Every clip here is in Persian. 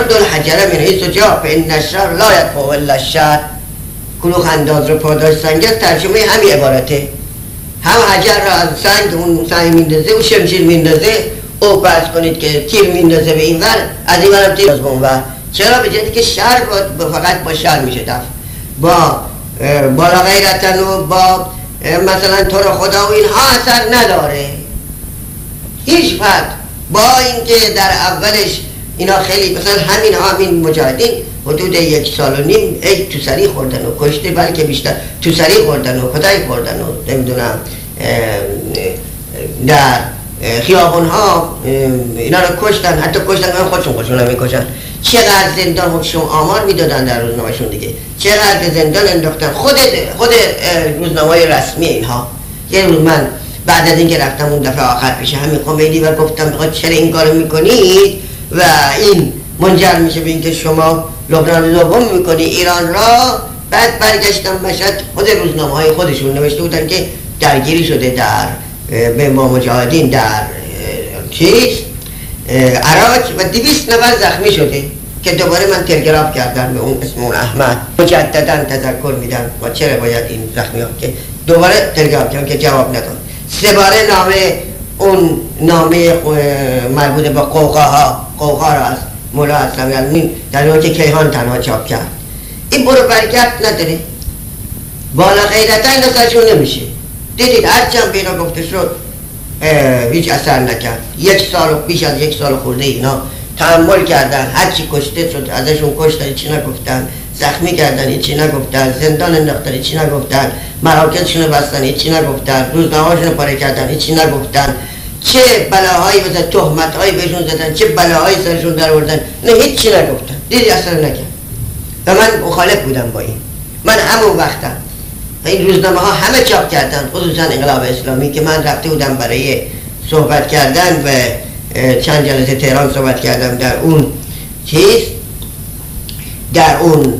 رد الحجر من حیث جاء فان الشر لا یدفع الا الشر. کلوخ انداز رو پاداش سنگ است، ترجمه همین عبارته. هم حجر را از سنگ، اون سنگ میندازه و شمشیر میندازه، او فرض کنید که تیر میندازه به این ور، از این ورم تیر از به اون ور. چرا؟ به جهتی که شر فقط با شر میشه دفع، با بالا غیرتن و با مثلا تو رو خدا و اینها اثر نداره هیچ فرد. با اینکه در اولش اینا خیلی مثلا همین مجاهدین حدود 1.5 سال ای تو سری خوردن و کشته، بلکه بیشتر تو سری خوردن و کتک خوردن و نمیدونم در خیابون ها اینا رو کشتن، حتی کشتن که خودشون نمیکشن. چقدر زندان حکم آمار میدادن در روزنامه‌شون دیگه، چقدر زندان انداختن. خود روزنامه‌های رسمی اینها. یه روز من بعد از اینکه رفتم اون دفعه آخر پیش همین خمینی و گفتم بخاطر چرا این کارو میکنید و این منجر میشه به اینکه شما لبنان دوم میکنی ایران را، بعد برگشتم مشهد، خود روزنامه‌های خودشون نوشته بودن که درگیری شده در به ما مجاهدین در عراق و 200 نفر زخمی شده، که دوباره من تلگراف کردم به اون اسم اون احمد مجددا تذکر میدم و چرا باید این زخمی ها، که دوباره تلگراف کردم که جواب نداد. 3 باره نامه مربوط به قوقا را از مولا اسلامی علمین در اون که کیهان تنها چاپ کرد. این برو برگرد نداره، بالا غیرتا این اصلاحشون نمیشه. دیدید هرچند به اینا گفته شد هیچ اثر نکرد. 1 سال و بیش از 1 سال خورده اینا تحمل کردن، هرچی کشته شد ازشون کشتن، چی نگفتن، زخمی کردن، چی نگفتن، زندان انداختن، چی نگفتن، مراکزشون رو بستن، چی نگفتن، روزنامه‌هاشون رو پاره کردن، چی نگفتن، چه بلاهایی مثلا تهمت‌هایی بهشون زدن، چه بلاهایی سرشون در آوردن، نه هیچ نگفتن. دیدی اثر نکرد. و من مخالف بودم با این. من همون وقتم این روزنامه ها همه چاپ کردن، خصوصا انقلاب اسلامی، که من رفته بودم برای صحبت کردن و چند جلسه تهران صحبت کردم در اون در اون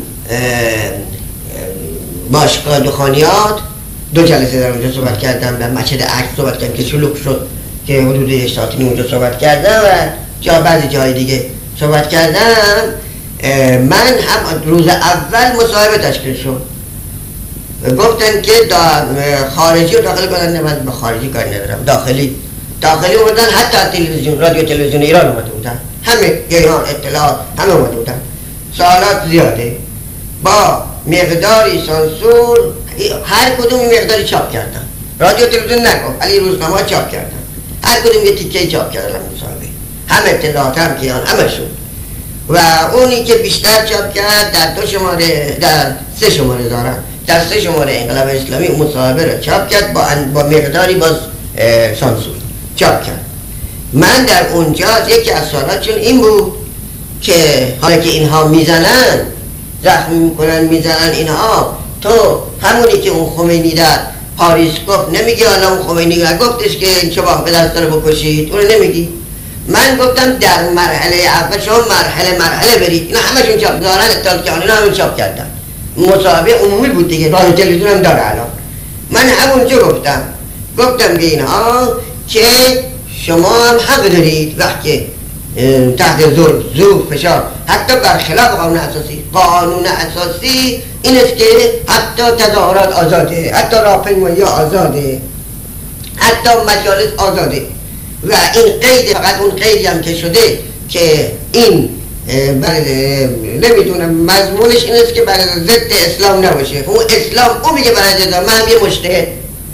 باشگاه دخانیات 2 جلسه در اونجا صحبت کردم، در مسجد عکس صحبت کردم که شلوغ شد، که حدود 1 ساعت اونجا صحبت کردم و بعضی جای دیگه صحبت کردم. من هم روز اول مصاحبه تشکیل شد، گفتن که خارجی رو داخل کنن. نه من به خارجی کاری ندارم، داخلی اومدن، حتی تلویزیون رادیو تلویزیون ایران اومده بودن، همه ایران اطلاعات همه اومده بودن. سوالات زیاده با مقداری سانسور، هر کدوم مقداری چاپ کردن. رادیو تلویزیون نگفت، ولی روزنامه چاپ کردن، هر کدوم یه تیکه چاپ کردن مصاحبه، هم اطلاعات هم کیان همشون. و اونی که بیشتر چاپ کرد در 2 شماره، در 3 شماره دارن، در 3 شماره انقلاب اسلامی مصاحبه رو چاپ کرد با مقداری باز سانسور چاپ کرد. من در اونجا یکی از سوالاتشون این بود که حالا که اینها میزنن، زخمی میکنن، میزنن اینها، تو همونی که اون خمینی در پاریس گفت نمیگی حالا اون خمینی گفتش که این شباه به دست رو بکشید، اون نمیگی؟ من گفتم در مرحله اول شما مرحله برید. اینا همشون چاپ دارن، اطلاعات که اینا همون چاپ کردن، مصاحبه عمومی بود دیگه، رادیو تلویزیون هم داره الان. من همونجا گفتم به اینها که شما هم حق دارید وقتی تحت ظلم، زور، فشار، حتی برخلاف قانون اساسی این است که حتی تظاهرات آزاده، حتی راهپیمایی آزاده، حتی مجالس آزاده. و این قید، فقط اون قیدی هم که شده که این نمیدونم مضمونش این است که برای ضد اسلام نباشه. اون اسلام اون میگه برای ضد، منم یه مجتهد،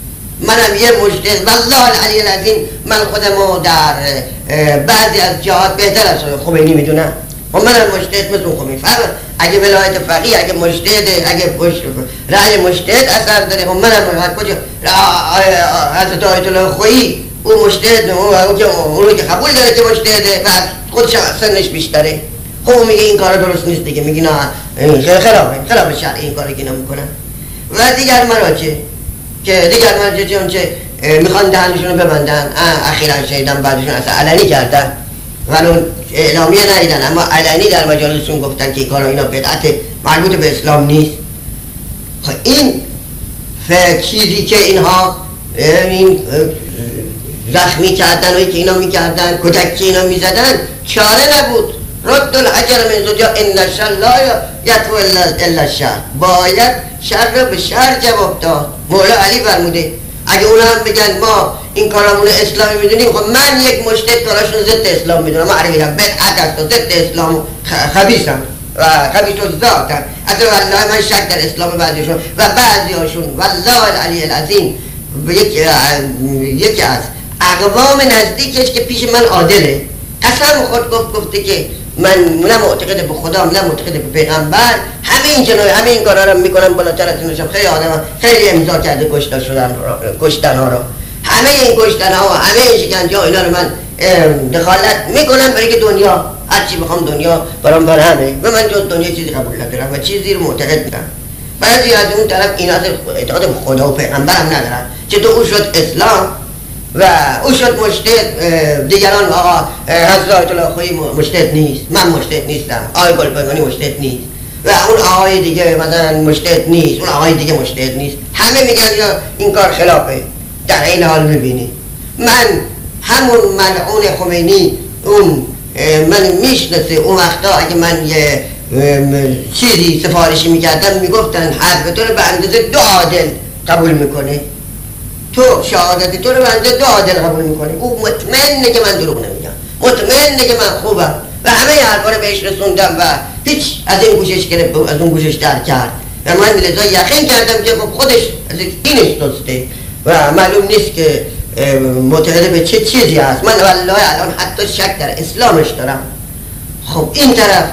والله العلی العظیم من خودمو در بعضی از جهات بهتر از خمینی میدونم و منم مجتهد مثل خمینی. فرق اگه ولایت فقیه، اگه مجتهد، اگه رأی مجتهد اثر داره، و منم کجا حضرت آیت الله خویی اون مجتهد، اون که قبول داره که مجتهده و خودش سنش بیشتره، خب میگه این کار درست نیست دیگه، میگه نه خلاف شرع این کاری که نمیکنن. و دیگر مراجع چه میخوان دهنشون رو ببندن، اخیرا شنیدم بعدشون اصلا علنی کردن، ولی اعلامیه ندیدن، اما علنی در مجالسشون گفتن که این کارا اینا بدعت مربوط به اسلام نیست. خب این چیزی که اینها این زخمی کردن و که اینا میکردن، کتک که اینا میزدن، چاره نبود. رد الحجر من زوجها ان الشر لا یطوی الا الشر، باید شر رو به شر جواب داد. مولا علی فرموده اگه اونا هم بگن ما این کارامون اسلامی میدونیم، خب من یک مجتهد کاراشون ضد اسلام میدونم، من عربی هم بدعت است و ضد اسلام و خبیثم و خبیث الذاتم. اصلا والله من شک در اسلام بعضیشون و بعضی هاشون والله العلی العظیم یکی از اقوام نزدیکش که پیش من عادله قسم خود گفته که من نه معتقد به خدا نه معتقد به پیغمبر، همه این جنای همه این کارا رو میکنم بالاتر از اینشم. خیلی آدم خیلی امضا کرده کشتن ها رو، همه این کشتن ها و همه این شکنجه ها اینا رو من دخالت میکنم برای که دنیا هرچی بخوام دنیا برام برهمه و من جز دنیا چیزی قبول ندارم و چیزی رو معتقد نیستم. بعضی از اون طرف اینا اعتقاد به خدا و پیغمبر هم ندارن، چطور او شد اسلام و او شد مجتهد، دیگران آقا حضرت الله خویی مجتهد نیست، من مجتهد نیستم، آقای گلپایگانی مجتهد نیست و اون آقای دیگه مثلا مجتهد نیست، اون آقای دیگه مجتهد نیست، همه میگن این کار خلافه. در این حال میبینی من همون ملعون خمینی اون من میشناسه اون وقتا اگه من یه چیزی سفارشی میکردم میگفتن حرف تو رو به اندازه 2 عادل قبول میکنه، تو شهادت تو رو به اندازه 2 عادل قبول میکنه. او مطمئنه که من دروغ نمیگم، مطمئنه که من خوبم و همه حرفا رو بهش رسوندم و هیچ از این گوشش گرفت از اون گوشش در کرد و من لذا یقین کردم که خب خودش از دینش دوسته و معلوم نیست که معتقد به چه چیزی هست. من والله الان حتی شک در اسلامش دارم. خب این طرف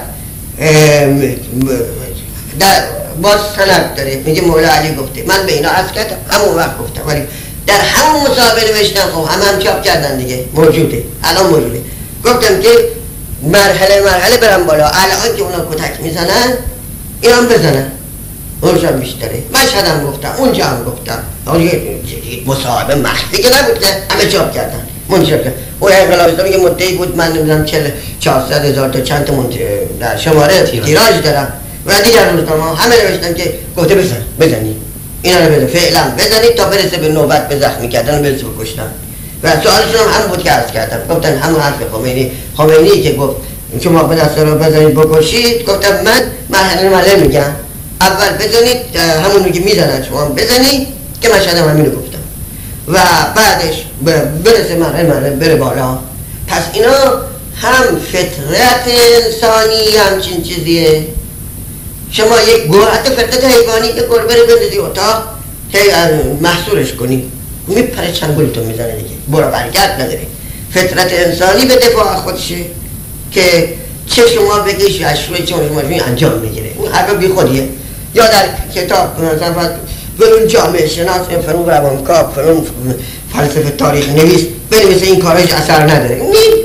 در باز سند داره میگه مولا علی گفته، من به اینا عرض کردم همون وقت گفتم ولی در همون مصاحبه نوشتم، خب هم چاپ کردن دیگه، موجوده الان موجوده. گفتم که مرحله برم بالا، الان که اونا کتک میزنن اینا هم بزنن، اونجا بیشتره. مشهد هم گفتم، اونجا هم گفتم، مصاحبه مخفی که نبود که همه چاپ کردن منتشر کردن. اون انقلاب اسلامی که مدعی بود من نمیدونم 400,000 تا چند تا در شماره تیراژ دارم و دیگر روزنامه همه نوشتن که گفته بزنید اینا رو فعلا بزنید تا برسه به نوبت به زخمی کردن و برسه به کشتن. و سوالشون هم بود که عرض کردم، گفتن همون حرف خمینی که گفت شما به دست رو بزنید بکشید، گفتم من مرحله میگم اول بزنید همونو که میزنن شما بزنید که مشهدم همینو گفتم و بعدش برسه مرحله بره بالا. پس اینا هم فطرت انسانی همچین چیزیه. شما یک حتی فطرت حیوانی که گربه رو بندازی اتاق که محصورش کنی میپره چنگولتون میزنه دیگه، برو برگرد نداره. فطرت انسانی به دفاع خودشه که چه شما بگیش یا شوی چه شما انجام میگیره. اون حرف بی خودیه. یا در کتاب مثلا فلان جامعه شناس فلان روانکاو فلان فلسفه تاریخ نویس بنویسه این کارش اثر نداره،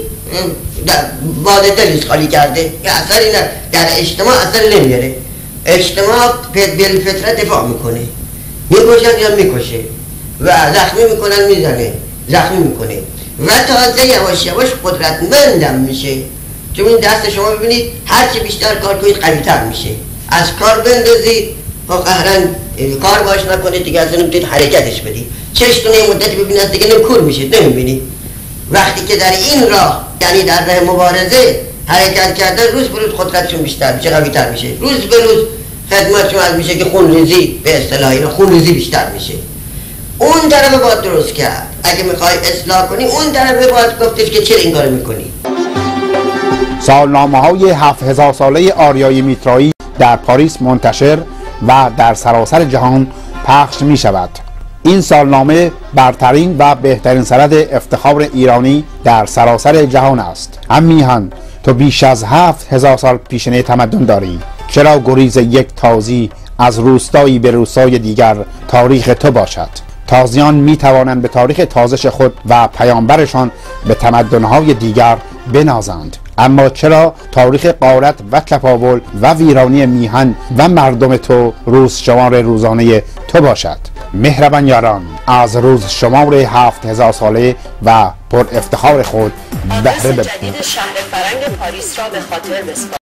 واضح دلیل خالی کرده که اثری نه در اجتماع اثر نمیاره. اجتماع بالفطره دفاع میکنه، میکشن یا میکشه و زخمی میکنن میزنه زخمی میکنه و تازه یواش یواش قدرتمندم میشه. چون این دست شما ببینید هرچی بیشتر کار کنید قوی‌تر میشه، از کار بندازید و قهرن کار باش نکنید دیگه اصلا نمیتونید حرکتش بدید. چشتون یه مدتی ببینید دیگه نکور میشید نمیبینید. وقتی که در این راه یعنی در راه مبارزه حرکت کردن روز به روز قدرتشون بیشتر میشه، قوی‌تر میشه، روز به روز خدمتشون از میشه که خونریزی به اصطلاح اینا خونریزی بیشتر میشه. اون طرف باید درست کرد. اگه میخوای اصلاح کنی اون طرف باید گفتش که چرا این کارو میکنی. سالنامه‌های 7000 ساله آریای میترایی در پاریس منتشر و در سراسر جهان پخش می شود. این سالنامه برترین و بهترین سند افتخار ایرانی در سراسر جهان است. هم میهن تو بیش از 7000 سال پیشینه تمدن داری، چرا گریز یک تازی از روستایی به روستای دیگر تاریخ تو باشد؟ تازیان می توانند به تاریخ تازش خود و پیامبرشان به تمدن‌های دیگر بنازند، اما چرا تاریخ غارت و تپاول و ویرانی میهن و مردم تو روز شمار روزانه تو باشد؟ مهربان یاران، از روز شمار 7000 ساله و پر افتخار خود بهره ببرید. جدید شهر فرنگ پاریس را به خاطر بسپارید.